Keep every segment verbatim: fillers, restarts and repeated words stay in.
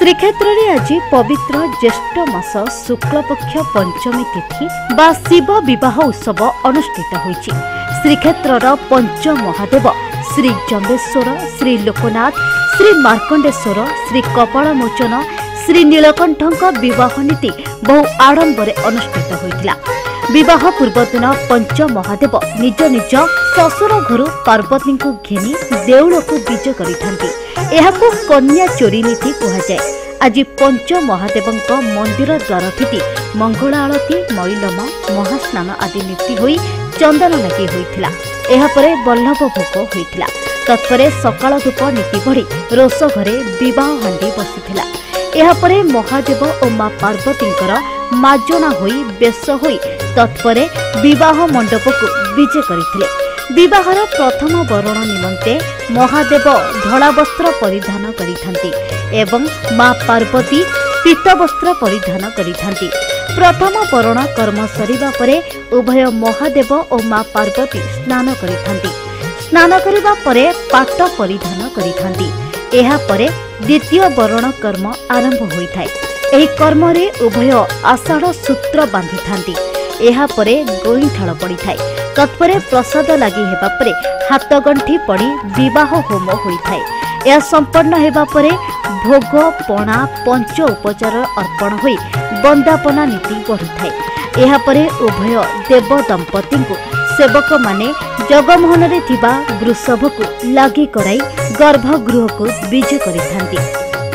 श्रीक्षेत्र में आज पवित्र ज्येष्ठ मास शुक्लपक्ष पंचमी तिथि बा शिव विवाह उत्सव अनुष्ठित होइछि। श्रीक्षेत्रर पंच महादेव श्री जम्बेश्वर, श्री लोकनाथ, श्री मार्कंडेश्वर, श्री कपालमोचन, श्री नीलकंठक विवाह नीति बहु आडंबर अनुष्ठित होइतिला। विवाह पूर्वदिन पंच महादेव निज निज ससुर घर पार्वती को घेनी देउल को विजय करिथांती। एहाको कन्या चोरी नीति कहुए। आज पंच महादेव मंदिर द्वार फिटी मंगल आलती, मैलम, महास्नान आदि नीति होई चंदन लगी होइथिला। एहा परे बल्लभ भोग होइथिला। तत्परे सकाळ धूप नीति बढ़ी रोष घरे विवाह हांडी बसिथिला। एहा परे महादेव और मां पार्वतींकर माजना होई बेश होई तत्परे विवाह मंडप को विजे करथिले। विवाहर प्रथम वरण निमंते महादेव धला वस्त्र परिधान करिथांती एवं मां पार्वती पीत वस्त्र परिधान करिथांती। प्रथम वरण कर्म सरिबा परे उभय महादेव और मां पार्वती स्नान करिथांती। स्नान करिबा परे पाट परिधान करिथांती। एहा परे द्वितीय वरण कर्म आरंभ होइथाय। एही कर्म रे उभय आषाढ़ सूत्र बांधि थांती। एहा परे गोइठाळ पड़िथाय। तत्परे प्रसाद लागि हेबा परे हाथ गंठी पड़ी विवाह होम होइथाय। यह संपन्न हेबा परे भोग पणा पंच उपचार अर्पण होई बंदापना नीति बढ़िथाय। एहा परे उभय देव दंपति को सेवक माने जगमोहन रे थिबा वृषभ को लागि कराई गर्भगृह को विजय करिथांती।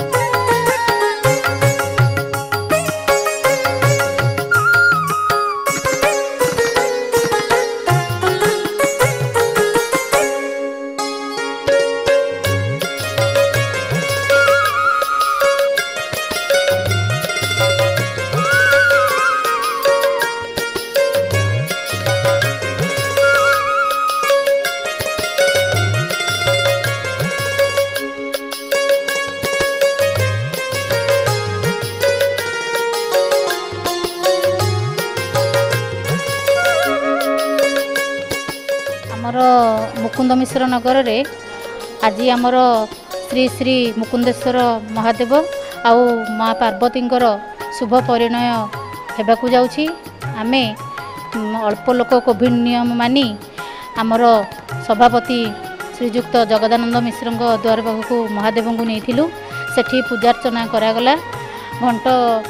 मुकुंद मिश्र नगर रे आज आमर श्री श्री मुकुंदेश्वर महादेव आउ माँ पार्वती शुभ परिणय होगाकू जाऊँगी। आमे अल्प लोक कोविड नियम मानी आमर सभापति श्रीजुक्त जगदानंद मिश्र द्वार पाखक महादेव को नहीं सेठी पूजार्चना करागला। घंट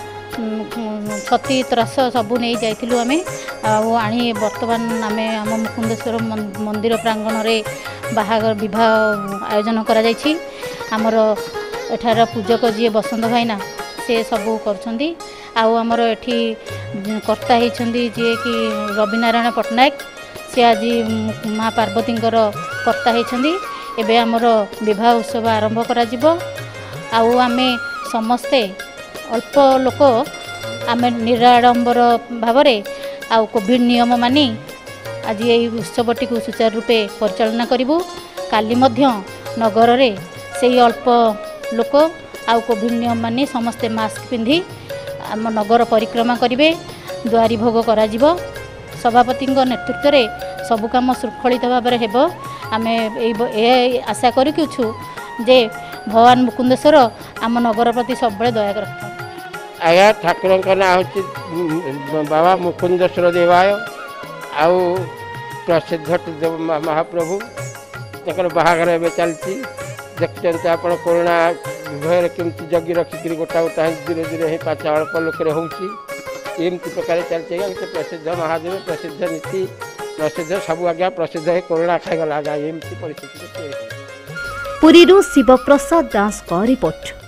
छती त्रास सबू नहीं जाइलु आमे आनी बर्तमान आमे आम मुकुंदेश्वर मंदिर प्रांगण रे बाहागर विवाह आयोजन करा जायछि। आमर एठार पूजक जी बसंत भाईना से सबू करछंदी। आउ आमर एठी कर्ता हेछंदी जे कि रविनारायण पटनायक से आज माँ पार्वतींकर कर्ता हेछंदी। एबे आमर विवाह उत्सव आरंभ करा जिवो। आउ आमे समस्ते अल्प लोक आमे निराडंबर भाव आउ कोविड नियम मानी आज ये उत्सवटी को सुचारू रूपे परिचालना करिवु। काली मध्य नगर रे सेही अल्प लोक आउ कोविड नियम मानी समस्ते मास्क पिंधि आम नगर परिक्रमा करिवे। द्वारी भोग करा जिवो। सभापति नेतृत्व रे सबु काम शृंखलित भाव में हेबो। आमे ए आशा करिछु जे भगवान मुकुंदेश्वर आम नगर प्रति सब दया रखता। आया ठाकुर का ना हूँ बाबा मुकुंदेश्वर देवाय आउ प्रसिद्ध महाप्रभु तक बाहागर ए चलती देखते आप कोरोना भय केमती जगी रखिक गोटा गोटा धीरे धीरे ही पाँच अल्प लोक होमती प्रकार चलती। प्रसिद्ध महादेव प्रसिद्ध नीति प्रसिद्ध सब आज्ञा प्रसिद्ध कोरोना खाईगला आज्ञा एमती परिस्थिति। पुरीरू शिव प्रसाद दास का रिपोर्ट।